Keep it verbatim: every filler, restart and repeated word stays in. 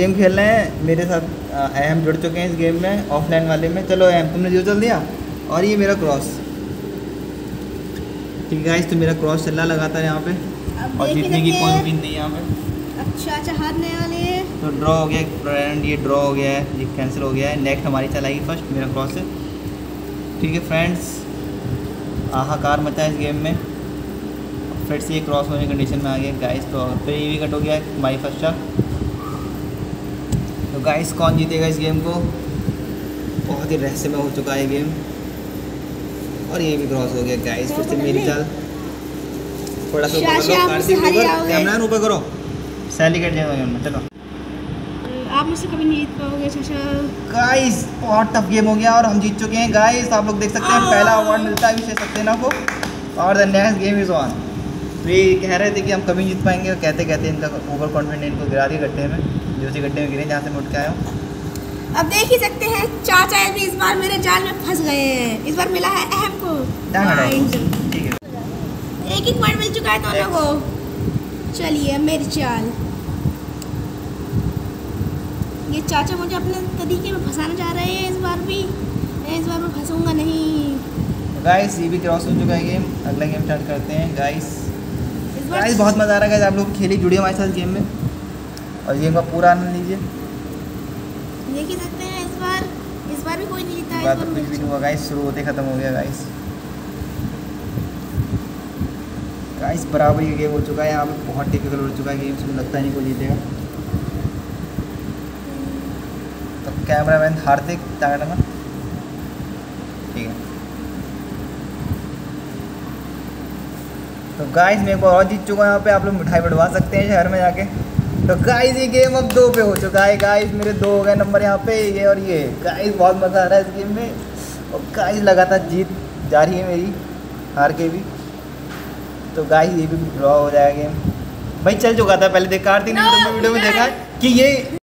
Game खेल रहे हैं मेरे साथ। अहम जुड़ चुके हैं इस गेम में, ऑफलाइन वाले में। चलो अहम तुमने जीरो चल दिया और ये मेरा क्रॉस। ठीक है गाइस, तो मेरा क्रॉस चल रहा लगातार यहाँ पे और जीतने की कोई उम्मीद नहीं है यहाँ पे। अच्छा अच्छा हारने वाले तो ड्रॉ हो गया फ्रेंड, ये ड्रॉ हो गया है, ये कैंसिल हो गया है। नेक्स्ट हमारी चलाएगी फर्स्ट, मेरा क्रॉस है। ठीक है फ्रेंड्स, हाहाकार मचा है इस गेम में। फिर से ये क्रॉस होने की कंडीशन में आ गया गाइस। तो फिर ये भी कट हो गया है हमारी फर्स्ट शॉट। तो गाइस कौन जीतेगा इस गेम को? बहुत ही रहस्यमय हो चुका है गेम। और ये भी क्रॉस हो गया गाइस। फिर से मेरी चाल, थोड़ा सा कैमरा ऊपर करो, सैलिकेट जाएगा। चलो आप मुझसे कभी नहीं जीत पाओगे चाचा। गाइस बहुत टफ गेम हो गया और हम जीत चुके हैं गाइस। आप लोग देख सकते हैं पहला अवार्ड मिलता है विशेष सक्सेना को और the next game is on. तो ये कह रहे थे कि हम कभी जीत पाएंगे और कहते कहते इनका ओवर कॉन्फिडेंट इनको गिरा दिया गड्ढे में, जो उसी गड्ढे में गिरे जहाँ से मैं उठ के आया हूँ। अब देख ही सकते हैं चाचा भी इस बार मेरे जाल में फंस गए हैं। इस बार मिला है अहम को ठीक है, एक एक पॉइंट मिल चुका है दोनों को। चलिए मेरी चाल, ये चाचा मुझे अपने तरीके में फंसाना चाह रहे हैं। इस बार भी इस बार मैं फंसूंगा नहीं। गाइस ये भी क्रॉस हो चुका है गेम। अगला गेम स्टार्ट करते हैं गाइस। गाइस बहुत मज़ा आ रहा है गाइस, आप लोग खेलिए, जुड़िए हमारे साथ गेम में और गेम का पूरा आनंद लीजिए। देख ही सकते हैं इस बार इस बार भी कोई नहीं जीता है। इस बार तो कुछ भी नहीं हुआ गाइस, शुरू होते ख़त्म हो गया गाइस। गाइस बराबर ये गेम हो चुका है, यहाँ पे बहुत टिपिकल हो चुका है गेम, मुझे लगता नहीं कोई जीतेगा। तो कैमरामैन हार्दिक टांगा ठीक है। तो गाइस मैं एक बार और जीत चुका हूँ यहाँ पे, आप लोग मिठाई बढ़वा सकते हैं शहर में जाके। तो गाइस ये गेम अब दो पे हो चुका है गाइस, मेरे दो हो गए नंबर यहाँ पे, ये और ये। गाइस बहुत मज़ा आ रहा है इस गेम में और गाइस लगातार जीत जा रही है मेरी, हार के भी। तो गाइस ये भी ड्रॉ हो जाएगा गेम। भाई चल चुका था पहले, देखा आरती ने वीडियो में देखा कि ये